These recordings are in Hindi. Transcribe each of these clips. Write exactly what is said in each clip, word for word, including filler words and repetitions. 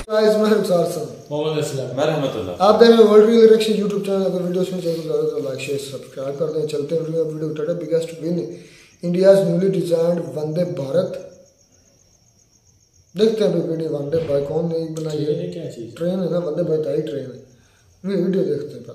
गाइस मैं रुखसार साहब मोहम्मद असलम मैं रहमतुल्लाह आप देख रहे हैं world real reaction YouTube channel. अगर वीडियोस में चाहिए तो लाइक शेयर सब्सक्राइब कर दें। चलते हैं video video Tata biggest win India's newly designed Vande Bharat. देखते हैं वीडियो वंदे भारत कौन ने बनाई है, क्या चीज ट्रेन है ना, वंदे भारत आई ट्रेन है। वीडियो देखते हैं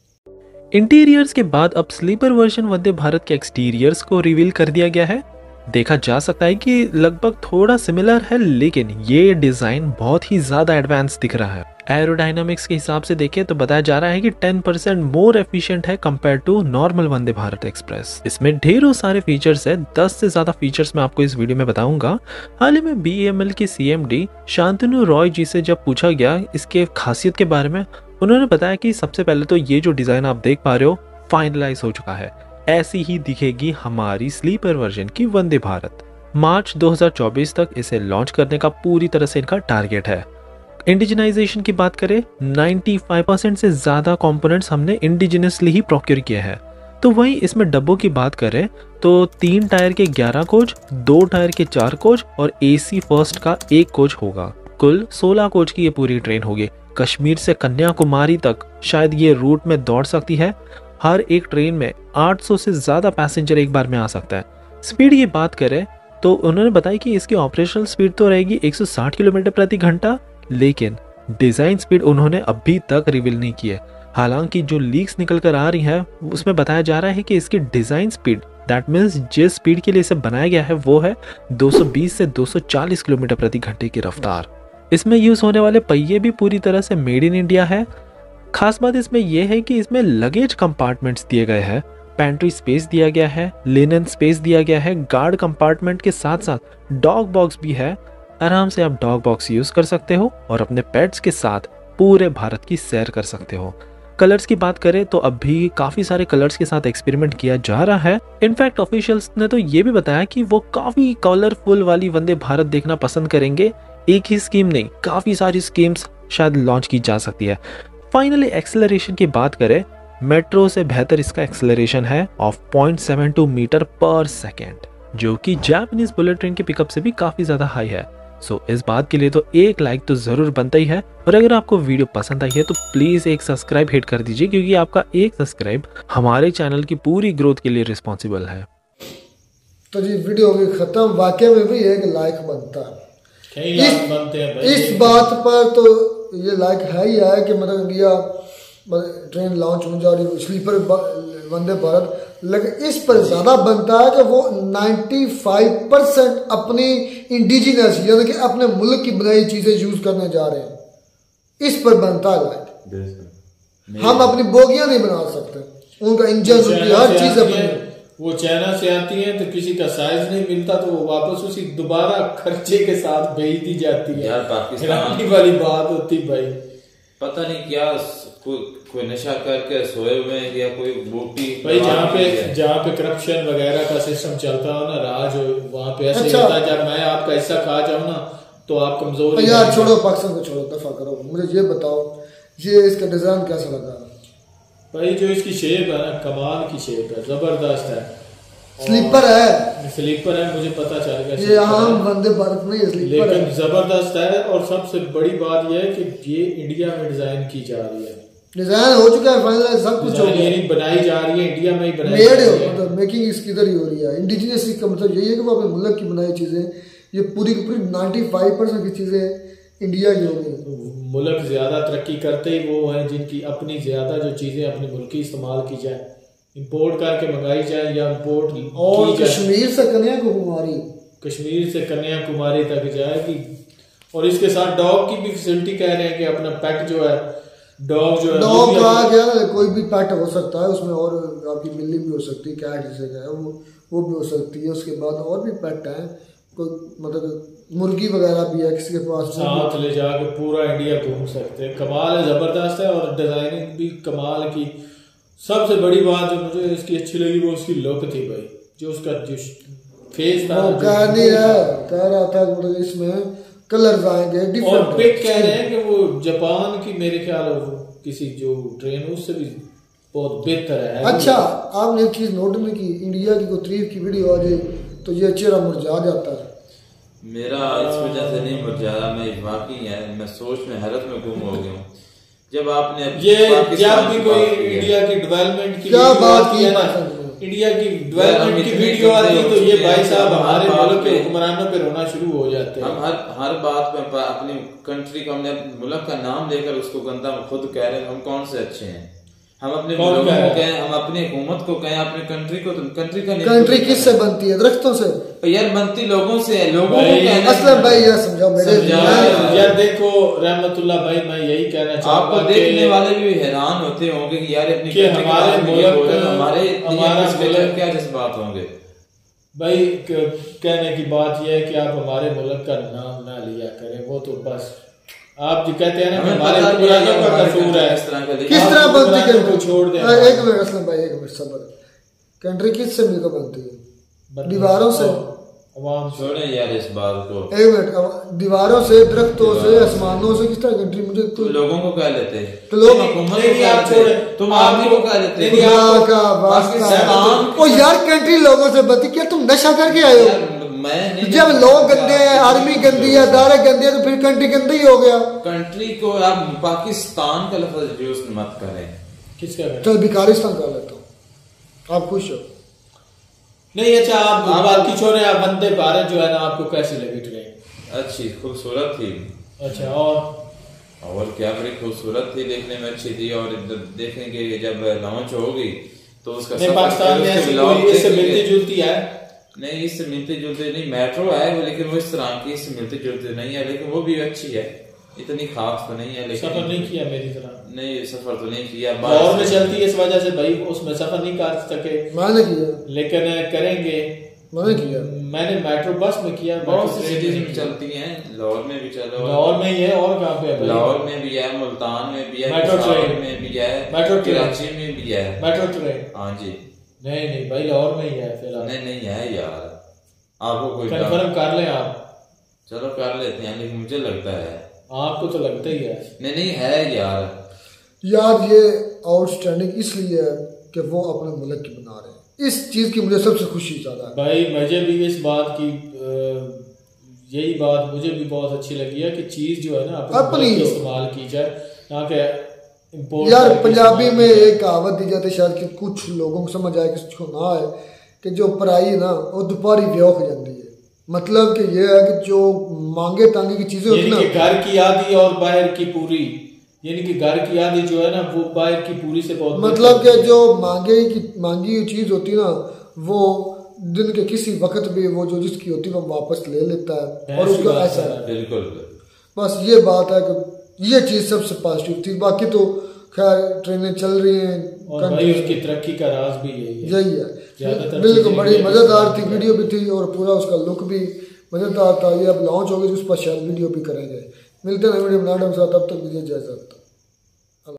पहले। इंटीरियर्स के बाद अब स्लीपर वर्जन वंदे भारत के एक्सटीरियर्स को रिवील कर दिया गया है। देखा जा सकता है कि लगभग थोड़ा सिमिलर है, लेकिन ये डिजाइन बहुत ही ज्यादा एडवांस दिख रहा है। एरोडायनामिक्स के हिसाब से देखें तो बताया जा रहा है कि टेन परसेंट मोर एफिशिएंट है compare to normal Vande Bharat express. इसमें ढेरों सारे फीचर्स है, दस से ज्यादा फीचर्स मैं आपको इस वीडियो में बताऊंगा। हाल ही में बी ई एम एल की C M D Shantanu Roy ji से जब पूछा गया इसके खासियत के बारे में, उन्होंने बताया कि सबसे पहले तो ये जो डिजाइन आप देख पा रहे हो फाइनलाइज हो चुका है। ऐसी ही दिखेगी हमारी स्लीपर वर्जन की वंदे भारत। मार्च दो हज़ार चौबीस तक इसे लॉन्च करने का पूरी तरह से इनका टारगेट है। इंडिजिनाइजेशन की बात करें, पचानवे परसेंट से ज्यादा कंपोनेंट्स हमने इंडिजिनसली ही प्रोक्योर किए हैं। तो वहीं इसमें डब्बों की बात करें तो तीन टायर के ग्यारह कोच, दो टायर के चार कोच और एसी फर्स्ट का एक कोच होगा। कुल सोलह कोच की ये पूरी ट्रेन होगी। कश्मीर से कन्याकुमारी तक शायद ये रूट में दौड़ सकती है। हर एक ट्रेन में आठ सौ से ज्यादा पैसेंजर एक बार में आ सकता है। स्पीड की बात करें तो उन्होंने बताया कि इसकी ऑपरेशनल स्पीड तो रहेगी एक सौ साठ किलोमीटर प्रति घंटा, लेकिन डिजाइन स्पीड उन्होंने अभी तक रिवील नहीं की है। हालांकि जो लीक्स निकल कर आ रही हैं उसमें बताया जा रहा है कि इसकी डिजाइन स्पीड, दैट मीन्स जिस स्पीड के लिए इसे बनाया गया है वो है दो सौ बीस से दो सौ चालीस किलोमीटर प्रति घंटे की रफ्तार। इसमें यूज होने वाले पहिए भी पूरी तरह से मेड इन इंडिया है। खास बात इसमें यह है कि इसमें लगेज कंपार्टमेंट्स दिए गए हैं, पेंट्री स्पेस दिया गया है, लिनन स्पेस दिया गया है, गार्ड कंपार्टमेंट के साथ साथ डॉग बॉक्स भी है। आराम से आप डॉग बॉक्स यूज कर सकते हो और अपने पेट्स के साथ पूरे भारत की सैर कर सकते हो। कलर्स की बात करें तो अभी काफी सारे कलर्स के साथ एक्सपेरिमेंट किया जा रहा है। इनफैक्ट ऑफिशियल्स ने तो ये भी बताया कि वो काफी कलरफुल वाली वंदे भारत देखना पसंद करेंगे। एक ही स्कीम नहीं, काफी सारी स्कीम्स शायद लॉन्च की जा सकती है। फाइनली एक्सेलरेशन की बात करें, मेट्रो से बेहतर इसका एक्सेलरेशन है of point seven two meter per second, जो कि जापानीज बुलेट ट्रेन के पिकअप से भी काफी ज्यादा हाई है। सो इस बात के लिए तो एक लाइक तो जरूर बनता ही है, और अगर आपको वीडियो पसंद आई है तो प्लीज एक सब्सक्राइब हिट कर दीजिए, क्योंकि आपका एक सब्सक्राइब हमारे चैनल की पूरी ग्रोथ के लिए रिस्पॉन्सिबल है। तो जी वीडियो भी खत्म। वाकई में भी एक लाइक बनता है। इस, बनते हैं भाई। इस बात पर तो ये लाइक है ही है कि मतलब इंडिया ट्रेन लॉन्च होने जा रही है स्लीपर वंदे भारत, लेकिन इस पर ज्यादा बनता है कि वो पचानवे परसेंट अपनी इंडिजिनस यानी कि अपने मुल्क की बनाई चीजें यूज करने जा रहे हैं। इस पर बनता है लाइक। हम अपनी बोगियां नहीं बना सकते, उनका इंजन, उनकी हर चीज अपनी। वो चाइना से आती है तो किसी का साइज नहीं मिलता तो वो वापस उसी दोबारा खर्चे के साथ भेज दी जाती है। यार पाकिस्तान वाली बात होती भाई, पता नहीं क्या कोई कोई नशा करके सोए हुए या कोई बूटी भाई, जहाँ पे जहाँ पे करप्शन वगैरह का सिस्टम चलता हो ना, राज हो, वहाँ पे ऐसे अच्छा। होता है जब मैं आपका हिस्सा खा जाऊँ ना तो आप कमजोर। यार छोड़ो पाकिस्तान को, छोड़ो, दफा करो। मुझे ये बताओ ये इसका डिजाइन कैसा लगा भाई? जो इसकी शेप है ना, कमाल की शेप है, जबरदस्त है। स्लीपर है, स्लीपर है, मुझे पता चल गया। ये आम वंदे भारत नहीं है, स्लीपर लेकिन है। जबरदस्त है। और सबसे बड़ी बात यह है कि ये इंडिया में डिजाइन की जा रही है। डिजाइन हो चुका है, फाइनल सब कुछ हो गया, बनाई जा रही है इंडिया में ही बनाई मेड है, मतलब मेकिंग इसकी इधर ही हो रही है। इंडिजिनस का मतलब यही है कि वो अपने मुल्क की बनाई चीजें, ये पूरी की पूरी पचानवे परसेंट की चीजें इंडिया की होगी। मुल्क ज्यादा तरक्की करते ही वो हैं जिनकी अपनी ज्यादा जो चीजें अपनी मुल्क की इस्तेमाल की जाए, इंपोर्ट करके मंगाई जाए या इंपोर्ट और कश्मीर से कन्याकुमारी, कश्मीर से कन्याकुमारी तक जाएगी। और इसके साथ डॉग की भी फैसिलिटी कह रहे हैं कि अपना पेट जो है, डॉग जो है, डॉग कहा गया ना, कोई भी पेट हो सकता है उसमें, और आपकी बिल्ली भी हो सकती है, कैट जिसे कहे वो वो भी हो सकती है। उसके बाद और भी पेट हैं, कोई मतलब मुर्गी वगैरह भी है किसी के पास, साथ ले जाके पूरा इंडिया घूम सकते हैं। कमाल है, जबरदस्त है, और डिजाइनिंग भी कमाल की। सबसे बड़ी बात जो मुझे इसकी अच्छी लगी वो उसकी लुक थी भाई, जो उसका जो फेस था। वो कह नहीं है, कह रहा था मतलब इसमें कलर आएंगे डिफरेंट, और पिक कह रहे हैं कि वो जापान की मेरे ख्याल किसी जो ट्रेन उससे भी बहुत बेहतर है। अच्छा, आपने एक चीज नोट में की, इंडिया की कोई तारीफ की वीडियो आ जाए तो ये चेहरा मुरझा जाता है। मेरा इस वजह से नहीं मुरझाया, मैं वाकई है मैं सोच में हैरत में गुम हो गया हूँ। जब आपने ये जब भी कोई इंडिया की डेवलपमेंट की क्या बात की ना, इंडिया की डेवलपमेंट की वीडियो आती है तो ये भाई साहब हमारे मुल्क के हुक्मरानों पे रोना शुरू हो जाते हैं। हम हर हर बात पे अपनी कंट्री का, हमने मुल्क का नाम लेकर उसको गंदा खुद कह रहे हैं। हम कौन से अच्छे हैं? हम अपने लोगों को कहें, हम अपनी हुकूमत को कहें, अपनी कंट्री को, कंट्री का कंट्री किससे बनती है? दरख्तों से यार, बनती लोगों से है। लोगों को असलम भाई यार समझाओ मेरे यार। देखो रहमतुल्लाह भाई, मैं यही कहना चाहूंगा, आपको देखने वाले भी हैरान होते होंगे कि यार अपनी कि हमारे मुल्क हमारे हमारा क्या जज्बात होंगे। भाई कहने की बात यह है कि आप हमारे मुल्क का नाम ना लिया करें, वो तो बस आप जो कहते हैं ना हमारे पुरानों का कसूर है, किस तरह बनती है? छोड़ दें एक मिनट असलम भाई, एक मिनट सबर। कंट्री किस से मिलकर बनती है? दीवारों से। छोड़े यार इस बात को। एक मिनट, दीवारों से, दरख्तों से, आसमानों से किस तरह कंट्री? मुझे तो लोगों को कह लेते हैं, तो लोग तुम आर्मी को कह लेते हैं, यार कंट्री लोगों से बनती। क्या तुम नशा करके आए हो? जब लोग गंदे हैं, आर्मी गंदी है, दारे गंदे है, तो फिर कंट्री गंदी हो गया। कंट्री को आप पाकिस्तान का लफ्ज यूज मत करें। किसका? चल भिखारिस्तान कर लेता हूँ, आप खुश हो? नहीं अच्छा, आप बात की छोड़े, आप वंदे भारत जो है ना आपको कैसी लगी ट्रेन? अच्छी, खूबसूरत थी। अच्छा, और और क्या, बड़ी खूबसूरत थी, देखने में अच्छी थी। और देखेंगे जब लॉन्च होगी तो उसका पाकिस्तान में ऐसी कोई इससे मिलती जुलती है नहीं, इससे मिलते जुलते नहीं, मेट्रो है वो, लेकिन वो इस तरह की इससे मिलते जुलते नहीं है, लेकिन वो भी अच्छी है, इतनी खास तो नहीं है। लेकिन सफर नहीं किया मेरी तरह? नहीं, सफर तो नहीं किया। लाहौर में चलती है इस वजह से भाई उसमें सफर नहीं कर सके। मैंने किया, लेकिन करेंगे। मैंने किया, मैंने मेट्रो बस में किया। बहुत सी सिटीज में चलती हैं, लाहौर में भी चलो। लाहौर में ही है, और कहाँ पे है? लाहौर में भी है, मुल्तान में भी है, मेट्रो ट्रेन में भी है, मेट्रो कराची में भी है मेट्रो ट्रेन। हाँ जी। नहीं नहीं भाई, लाहौर में ही है फिलहाल। नहीं नहीं है यार, आपको कोई कंफर्म कर ले आप? चलो कर लेते हैं, लेकिन मुझे लगता है आपको तो लगता ही है। नहीं नहीं है यार। यार ये आउटस्टैंडिंग इसलिए है कि वो अपने मुल्क की बना रहे हैं, इस चीज की मुझे सबसे खुशी ज्यादा है भाई। मुझे भी इस बात की यही बात मुझे भी बहुत अच्छी लगी है कि चीज जो है ना अपनी इस्तेमाल की जाए, ना कि यार पंजाबी में एक कहावत दी जाती है, शायद कि कुछ लोगों को समझ आए किसी को ना आए, कि जो पराई है ना वो दोपहरी व्योख जाती है। मतलब कि ये है कि जो मांगे तांगे की चीजें होती है ना, घर की आधी और बाहर की पूरी, यानी कि घर की आधी जो है ना वो बाहर की पूरी से बहुत, मतलब कि जो मांगे की मांगी हुई चीज होती है ना वो दिन के किसी वक्त भी वो जो जिसकी होती है वो वापस ले लेता है, और उसका ऐसा है। बिल्कुल, बस ये बात है कि ये चीज सबसे पॉजिटिव थी। बाकी तो खैर ट्रेनें चल रही हैं, और भाई उसकी तरक्की का राज भी यही है। यही है, बिल्कुल बड़ी मजेदार थी, वीडियो भी थी और पूरा उसका लुक भी मजेदार था। ये अब लॉन्च होगी तो उस पर शायद वीडियो भी करेंगे। मिलते हैं वीडियो बनाने के साथ, तब तक मुझे इजाजत।